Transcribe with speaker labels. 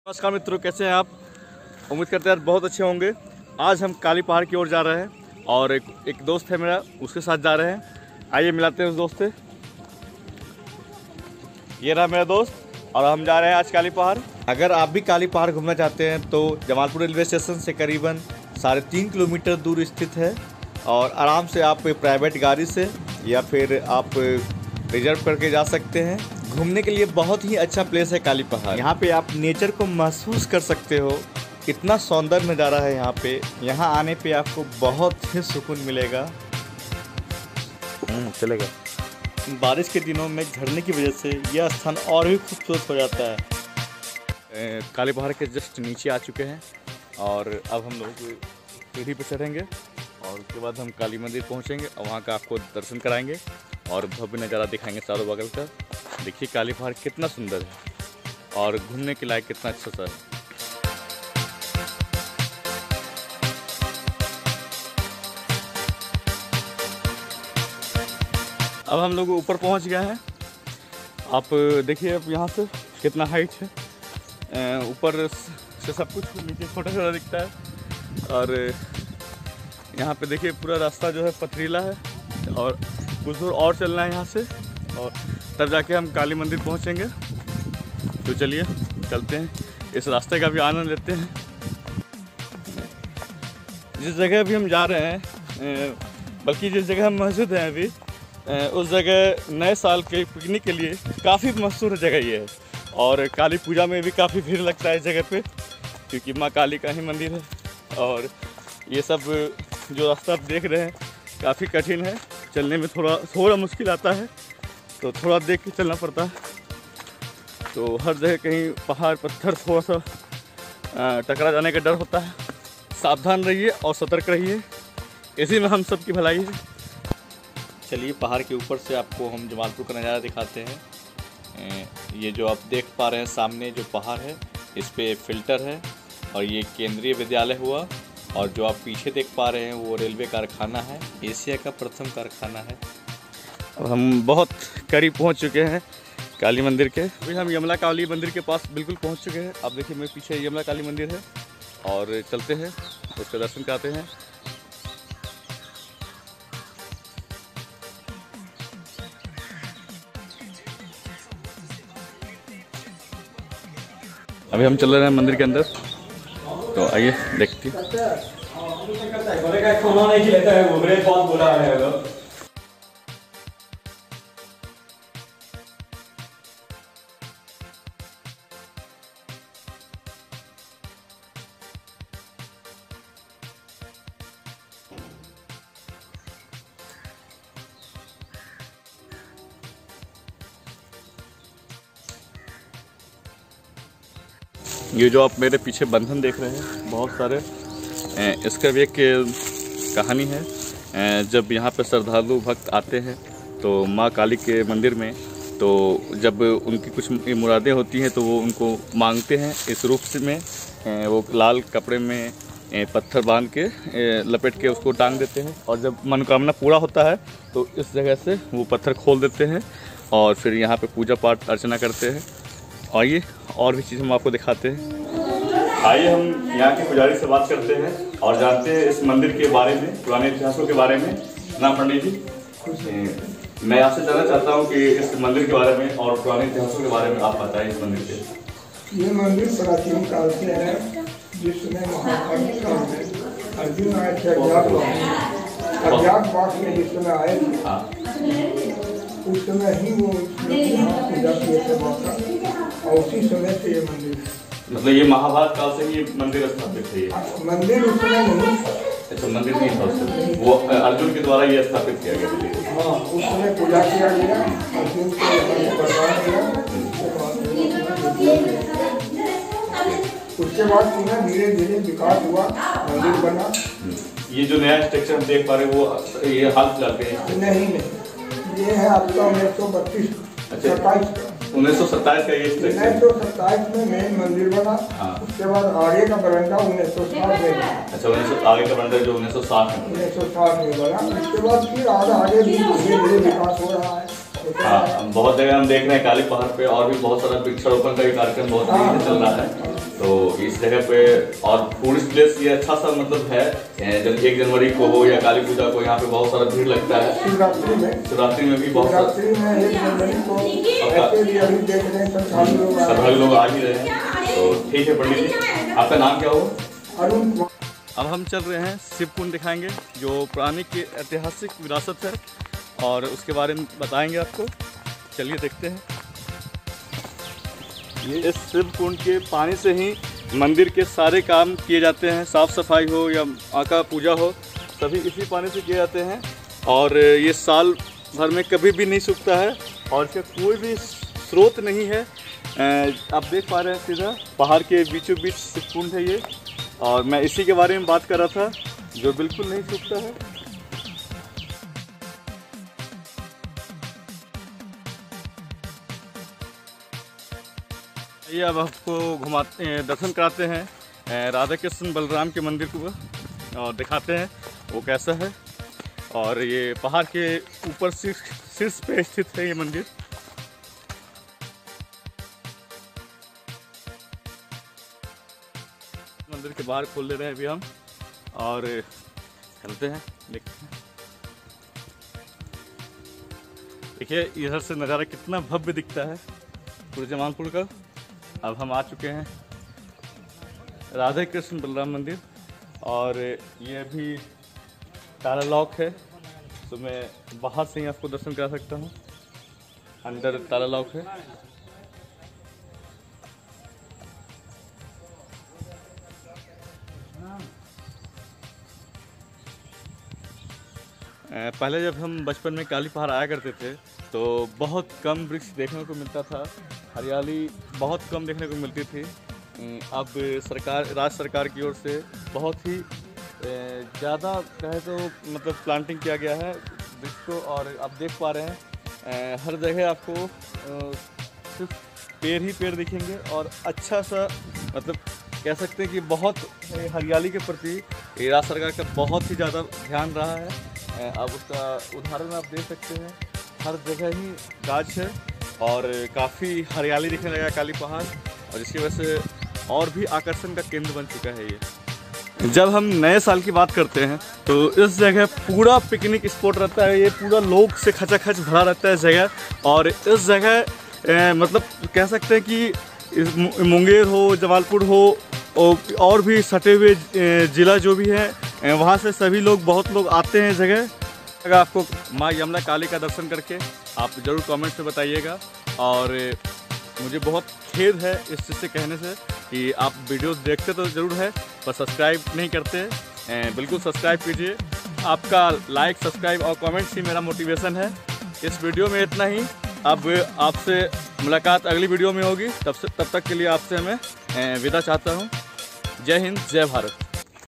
Speaker 1: नमस्कार मित्रों, कैसे हैं आप? उम्मीद करते हैं बहुत अच्छे होंगे। आज हम काली पहाड़ की ओर जा रहे हैं और एक दोस्त है मेरा, उसके साथ जा रहे हैं। आइए मिलाते हैं उस दोस्त से। ये रहा मेरा दोस्त और हम जा रहे हैं आज काली पहाड़। अगर आप भी काली पहाड़ घूमना चाहते हैं तो जमालपुर रेलवे स्टेशन से करीबन 3.5 किलोमीटर दूर स्थित है और आराम से आप प्राइवेट गाड़ी से या फिर आप रिजर्व करके जा सकते हैं। घूमने के लिए बहुत ही अच्छा प्लेस है काली पहाड़। यहाँ पे आप नेचर को महसूस कर सकते हो। इतना सौंदर्य नज़ारा है यहाँ पे। यहाँ आने पे आपको बहुत ही सुकून मिलेगा। चलेगा। बारिश के दिनों में झरने की वजह से यह स्थान और भी खूबसूरत हो जाता है। काली पहाड़ के जस्ट नीचे आ चुके हैं और अब हम लोग सीढ़ी पे चढ़ेंगे और उसके बाद हम काली मंदिर पहुँचेंगे और वहाँ का आपको दर्शन कराएंगे और भव्य नज़ारा दिखाएंगे चारों बगल का। देखिए काली पहाड़ कितना सुंदर है और घूमने के लायक कितना अच्छा सा है। अब हम लोग ऊपर पहुंच गए हैं। आप देखिए अब यहाँ से कितना हाइट है। ऊपर से सब कुछ नीचे छोटा छोटा दिखता है और यहाँ पे देखिए पूरा रास्ता जो है पथरीला है और कुछ दूर और चलना है यहाँ से और तब जाके हम काली मंदिर पहुँचेंगे। तो चलिए चलते हैं, इस रास्ते का भी आनंद लेते हैं। जिस जगह अभी हम जा रहे हैं, बल्कि जिस जगह हम मौजूद हैं अभी, उस जगह नए साल के पिकनिक के लिए काफ़ी मशहूर जगह ये है और काली पूजा में भी काफ़ी भीड़ लगता है इस जगह पे, क्योंकि माँ काली का ही मंदिर है। और ये सब जो रास्ता आप देख रहे हैं काफ़ी कठिन है, चलने में थोड़ा मुश्किल आता है, तो थोड़ा देख के चलना पड़ता है। तो हर जगह कहीं पहाड़ पत्थर थोड़ा सा टकरा जाने का डर होता है। सावधान रहिए और सतर्क रहिए, इसी में हम सब की भलाई है। चलिए पहाड़ के ऊपर से आपको हम जमालपुर का नज़ारा दिखाते हैं। ये जो आप देख पा रहे हैं सामने जो पहाड़ है, इस पे फिल्टर है और ये केंद्रीय विद्यालय हुआ। और जो आप पीछे देख पा रहे हैं वो रेलवे कारखाना है, एशिया का प्रथम कारखाना है। अब हम बहुत करीब पहुंच चुके हैं काली मंदिर के। अभी हम यमला काली मंदिर के पास बिल्कुल पहुंच चुके हैं। अब देखिए मेरे पीछे यमला काली मंदिर है और चलते हैं उसका दर्शन करते हैं। अभी हम चल रहे हैं मंदिर के अंदर, तो आइए देखते हैं। ये जो आप मेरे पीछे बंधन देख रहे हैं बहुत सारे, इसका भी एक कहानी है। जब यहाँ पर श्रद्धालु भक्त आते हैं तो माँ काली के मंदिर में, तो जब उनकी कुछ मुरादें होती हैं तो वो उनको मांगते हैं। इस रूप से में वो लाल कपड़े में पत्थर बांध के लपेट के उसको टांग देते हैं और जब मनोकामना पूरा होता है तो इस जगह से वो पत्थर खोल देते हैं और फिर यहाँ पे पूजा पाठ अर्चना करते हैं। आइए और भी चीज़ हम आपको दिखाते हैं। आइए हम यहाँ के पुजारी से बात करते हैं और जानते हैं इस मंदिर के बारे में, पुराने इतिहासों के बारे में। नाम पंडित जी, मैं आपसे जानना चाहता हूँ कि इस मंदिर के बारे में और पुराने इतिहासों के बारे में आप बताएं इस मंदिर के।
Speaker 2: ये मंदिर प्राचीन काल से है, जिसमें महाभारत काल में अर्जुन आए थे अज्ञातवास में, जिस समय आए थे उस समय ही वो पूजा किए थे और उसी समय से ये मंदिर,
Speaker 1: मतलब ये महाभारत काल से ही मंदिर स्थापित है।
Speaker 2: मंदिर उस समय नहीं,
Speaker 1: अच्छा मंदिर नहीं था उस समय, वो अर्जुन के द्वारा ये स्थापित किया गया मंदिर।
Speaker 2: हाँ, उस समय पूजा किया गया, अर्जुन को वरदान दिया। उसके बाद पुनः धीरे धीरे विकास हुआ, मंदिर बना।
Speaker 1: ये जो नया स्ट्रक्चर हम देख पा रहे हैं वो ये हाल फिलहाल के
Speaker 2: नहीं, ये है आपका 1932 27 का।
Speaker 1: 1927 का ये
Speaker 2: 1927 में मेन मंदिर बना। उसके बाद आगे का बरंडा 1960 में।
Speaker 1: अच्छा, आगे का बरंडा जो 1960
Speaker 2: में बना। उसके बाद फिर आगे भी धीरे धीरे विकास हो रहा है।
Speaker 1: हाँ, बहुत जगह हम देख रहे हैं काली पहाड़ पे और भी बहुत सारा वृक्षारोपण का भी कार्यक्रम बहुत तेजी से चल रहा है। इस जगह पे। और टूरिस्ट प्लेस ये अच्छा सा मतलब है, जब 1 जनवरी को हो या काली पूजा को यहाँ पे बहुत सारा भीड़ लगता है। शिवरात्रि में भी बहुत सारा,
Speaker 2: 1 जनवरी को ऐसे भी अभी देख रहे हैं
Speaker 1: श्रद्धालु लोग आ ही रहे हैं। तो ठीक है पंडित जी, आपका नाम क्या हो?
Speaker 2: अरुण।
Speaker 1: अब हम चल रहे हैं शिव कुंड दिखाएंगे, जो पुरानी की ऐतिहासिक विरासत है और उसके बारे में बताएंगे आपको। चलिए देखते हैं। ये इस शिव कुंड के पानी से ही मंदिर के सारे काम किए जाते हैं, साफ़ सफाई हो या माँ का पूजा हो, सभी इसी पानी से किए जाते हैं। और ये साल भर में कभी भी नहीं सूखता है और इसका कोई भी स्रोत नहीं है। आप देख पा रहे हैं सीधा पहाड़ के बीचों बीच शिव कुंड है ये, और मैं इसी के बारे में बात कर रहा था, जो बिल्कुल नहीं सूखता है। ये अब आपको घुमाते हैं, दर्शन कराते हैं राधा कृष्ण बलराम के मंदिर को और दिखाते हैं वो कैसा है। और ये पहाड़ के ऊपर शीर्ष पे स्थित है ये मंदिर। मंदिर के बाहर खोल ले रहे हैं अभी हम और चलते हैं, देखते हैं। देखिए इधर से नज़ारा कितना भव्य दिखता है पूरे जमालपुर का। अब हम आ चुके हैं राधा कृष्ण बलराम मंदिर और ये अभी ताला लॉक है, तो मैं बाहर से ही आपको दर्शन करा सकता हूँ। अंदर ताला लॉक है। पहले जब हम बचपन में काली पहाड़ आया करते थे तो बहुत कम वृक्ष देखने को मिलता था, हरियाली बहुत कम देखने को मिलती थी। अब राज्य सरकार की ओर से बहुत ही ज़्यादा कहे तो मतलब प्लांटिंग किया गया है वृक्ष को। और आप देख पा रहे हैं हर जगह आपको सिर्फ पेड़ ही पेड़ दिखेंगे और अच्छा सा मतलब कह सकते हैं कि बहुत हरियाली के प्रति राज्य सरकार का बहुत ही ज़्यादा ध्यान रहा है। अब उसका उदाहरण आप देख सकते हैं, हर जगह ही गाछ है और काफ़ी हरियाली दिखने लगा काली पहाड़, और जिसकी वजह से और भी आकर्षण का केंद्र बन चुका है ये। जब हम नए साल की बात करते हैं तो इस जगह पूरा पिकनिक स्पॉट रहता है, ये पूरा लोग से खचाखच भरा रहता है इस जगह। और इस जगह मतलब कह सकते हैं कि मुंगेर हो, जमालपुर हो और भी सटे हुए ज़िला जो भी है वहाँ से सभी लोग, बहुत लोग आते हैं इस जगह। अगर आपको माँ यमुना काली का दर्शन करके आप ज़रूर कमेंट्स में बताइएगा। और मुझे बहुत खेद है इस चीज़ से कहने से कि आप वीडियोस देखते तो ज़रूर है पर सब्सक्राइब नहीं करते। बिल्कुल सब्सक्राइब कीजिए, आपका लाइक, सब्सक्राइब और कमेंट्स ही मेरा मोटिवेशन है। इस वीडियो में इतना ही। अब आपसे मुलाकात अगली वीडियो में होगी, तब तक के लिए आपसे मैं विदा चाहता हूँ। जय हिंद, जय भारत।